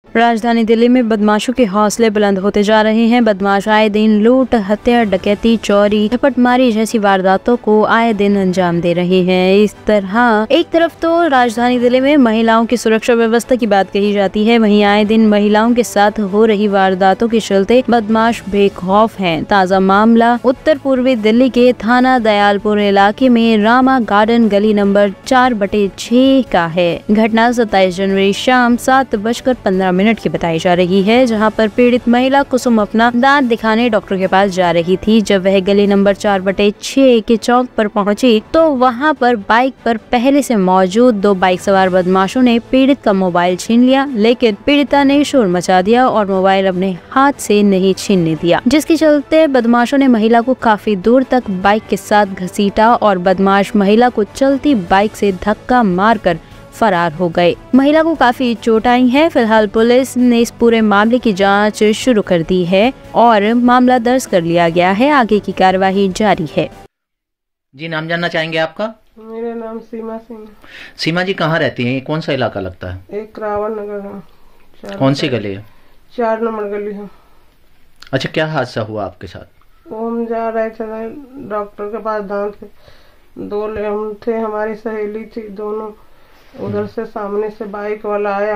राजधानी दिल्ली में बदमाशों के हौसले बुलंद होते जा रहे हैं। बदमाश आए दिन लूट, हत्या, डकैती, चोरी, झपटमारी जैसी वारदातों को आए दिन अंजाम दे रहे हैं। इस तरह एक तरफ तो राजधानी दिल्ली में महिलाओं की सुरक्षा व्यवस्था की बात कही जाती है, वहीं आए दिन महिलाओं के साथ हो रही वारदातों के चलते बदमाश बेखौफ हैं। ताज़ा मामला उत्तर पूर्वी दिल्ली के थाना दयालपुर इलाके में रामा गार्डन गली नंबर 4/6 का है। घटना 27 जनवरी शाम 7:15 की बताई जा रही है, जहां पर पीड़ित महिला कुसुम अपना दांत दिखाने डॉक्टर के पास जा रही थी। जब वह गली नंबर 4/6 के चौक पर पहुंची तो वहां पर बाइक पर पहले से मौजूद 2 बाइक सवार बदमाशों ने पीड़ित का मोबाइल छीन लिया, लेकिन पीड़िता ने शोर मचा दिया और मोबाइल अपने हाथ से नहीं छीनने दिया, जिसके चलते बदमाशों ने महिला को काफी दूर तक बाइक के साथ घसीटा और बदमाश महिला को चलती बाइक से धक्का मारकर फरार हो गए। महिला को काफी चोट आई है। फिलहाल पुलिस ने इस पूरे मामले की जांच शुरू कर दी है और मामला दर्ज कर लिया गया है। आगे की कार्यवाही जारी है। जी, नाम जानना चाहेंगे आपका? मेरा नाम सीमा सिंह। सीमा जी कहाँ रहती हैं? कौन सा इलाका लगता है? एक रावण नगर है। कौन सी गली है? 4 नंबर गली है। अच्छा, क्या हादसा हुआ आपके साथ? वो हम जा रहे थे डॉक्टर के पास, दांत के 2 हम थे, हमारी सहेली थी, दोनों उधर से सामने से बाइक वाला आया,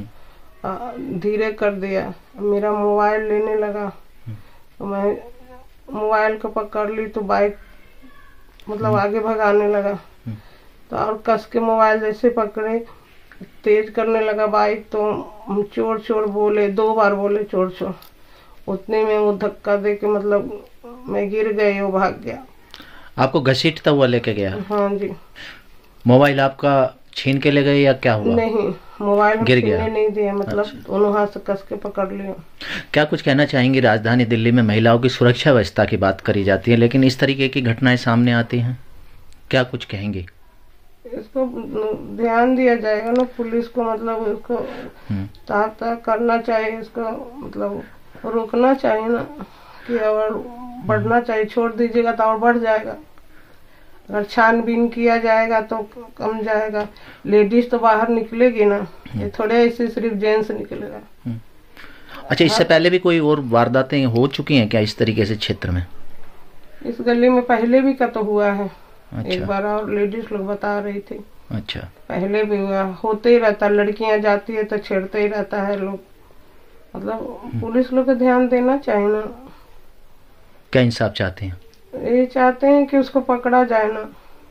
धीरे कर दिया, मेरा मोबाइल लेने लगा तो मैं मोबाइल को पकड़ ली तो बाइक मतलब आगे भगाने लगा तो और कस के मोबाइल जैसे पकड़े तेज करने लगा बाइक, तो हम चोर चोर बोले, 2 बार बोले चोर चोर। उतने में वो धक्का दे के मतलब मैं गिर गई, वो भाग गया। आपको घसीटता हुआ लेके गया? हाँ जी। मोबाइल आपका छीन के ले गए या क्या हुआ? नहीं, मोबाइल गिर गया, नहीं दिया, मतलब दोनों हाथ से कस के पकड़ लिया। क्या कुछ कहना चाहेंगी? राजधानी दिल्ली में महिलाओं की सुरक्षा व्यवस्था की बात करी जाती है, लेकिन इस तरीके की घटनाएं सामने आती हैं, क्या कुछ कहेंगी? इसको ध्यान दिया जाएगा ना, पुलिस को मतलब इसको ताक करना चाहिए, इसको मतलब रोकना चाहिए ना कि और बढ़ना चाहिए। छोड़ दीजिएगा तो और बढ़ जाएगा, अगर छानबीन किया जाएगा तो कम जाएगा। लेडीज तो बाहर निकलेगी ना, ये थोड़े ऐसे सिर्फ जेंट्स निकलेगा। अच्छा, इससे पहले भी कोई और वारदातें हो चुकी हैं क्या इस तरीके से क्षेत्र में? इस गली में पहले भी का तो हुआ है। अच्छा। एक बार और लेडीज लोग बता रही थी। अच्छा, पहले भी हुआ, होते ही रहता, लड़कियां जाती है तो छेड़ते ही रहता है लोग, मतलब पुलिस लोग को ध्यान देना चाहिए ना। क्या इंसाफ चाहते हैं? ये चाहते हैं कि उसको पकड़ा जाए ना,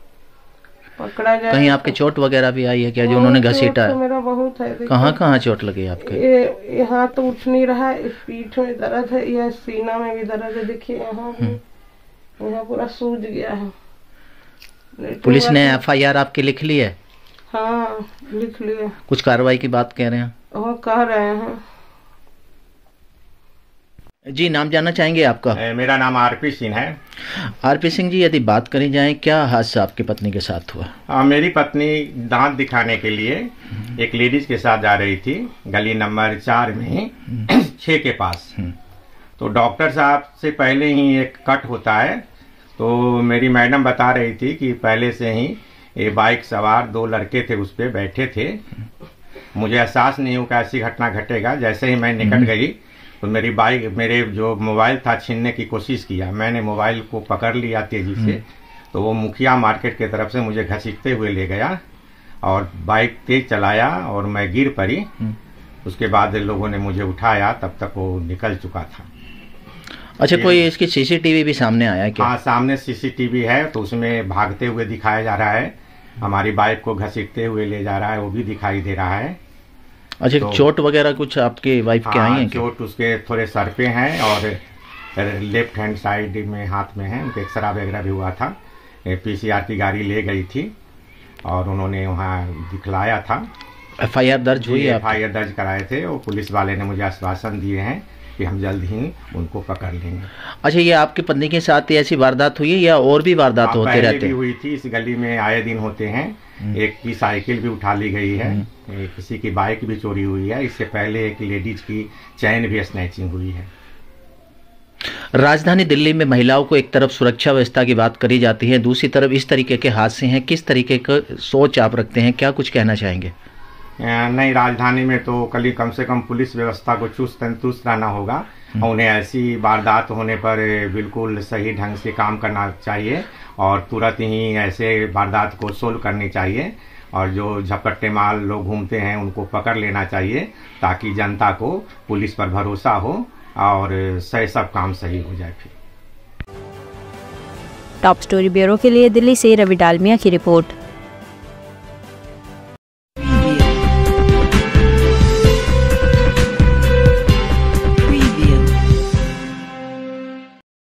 पकड़ा जाए। कहीं आपके चोट वगैरह भी आई है क्या, जो उन्होंने घसीटा है? तो मेरा बहुत है। कहाँ कहाँ चोट लगी आपके? ये यहाँ तो उठ नहीं रहा है, पीठ में दर्द है, यह सीना में भी दर्द है, देखिए यहाँ भी, यहाँ पूरा सूज गया है। पुलिस ने FIR आपकी लिख ली है? हाँ, लिख लिया। कुछ कार्रवाई की बात कह रहे हैं? वो कह रहे हैं। जी, नाम जानना चाहेंगे आपका? मेरा नाम RP सिंह है। RP सिंह जी, यदि बात करी जाए, क्या हादसा आपकी पत्नी के साथ हुआ? मेरी पत्नी दांत दिखाने के लिए एक लेडीज के साथ जा रही थी, गली नंबर 4 में 6 के पास। तो डॉक्टर साहब से पहले ही एक कट होता है, तो मेरी मैडम बता रही थी कि पहले से ही ये बाइक सवार 2 लड़के थे, उस पर बैठे थे। मुझे एहसास नहीं हुआ कि ऐसी घटना घटेगा। जैसे ही मैं निकट गई तो मेरे जो मोबाइल था छीनने की कोशिश किया। मैंने मोबाइल को पकड़ लिया तेजी से, तो वो मुखिया मार्केट की तरफ से मुझे घसीटते हुए ले गया और बाइक तेज चलाया और मैं गिर पड़ी। उसके बाद लोगों ने मुझे उठाया, तब तक वो निकल चुका था। अच्छा, कोई इसकी CCTV भी सामने आया है क्या? हाँ, सामने CCTV है, तो उसमें भागते हुए दिखाया जा रहा है, हमारी बाइक को घसीटते हुए ले जा रहा है, वो भी दिखाई दे रहा है। अच्छा, तो चोट वगैरह कुछ आपके वाइफ के आई हैं? चोट उसके थोड़े सर पे हैं और लेफ्ट हैंड साइड में हाथ में है, उनके एक्सरा वगैरह भी हुआ था। PCR की गाड़ी ले गई थी और उन्होंने वहाँ दिखलाया था। FIR दर्ज हुई है? FIR दर्ज कराए थे, और पुलिस वाले ने मुझे आश्वासन दिए हैं कि हम जल्द ही उनको पकड़ लेंगे। अच्छा, ये आपकी पत्नी के साथ ही ऐसी वारदात हुई है या और भी वारदात होते रहते हैं? हुई थी, इस गली में आए दिन होते हैं। एक की साइकिल भी उठा ली गई है, किसी की बाइक भी चोरी हुई है। इससे पहले एक लेडीज की चैन भी स्नैचिंग हुई है। राजधानी दिल्ली में महिलाओं को एक तरफ सुरक्षा व्यवस्था की बात करी जाती है, दूसरी तरफ इस तरीके के हादसे हैं। किस तरीके का सोच आप रखते हैं, क्या कुछ कहना चाहेंगे? नहीं, राजधानी में तो कम से कम पुलिस व्यवस्था को चुस्त तंदुरुस्त रहना होगा और उन्हें ऐसी वारदात होने पर बिल्कुल सही ढंग से काम करना चाहिए और तुरंत ही ऐसे वारदात को सोल्व करनी चाहिए और जो झपट्टे माल लोग घूमते हैं उनको पकड़ लेना चाहिए ताकि जनता को पुलिस पर भरोसा हो और सब काम सही हो जाए। फिर टॉप स्टोरी ब्यूरो के लिए दिल्ली से रवि डालमिया की रिपोर्ट।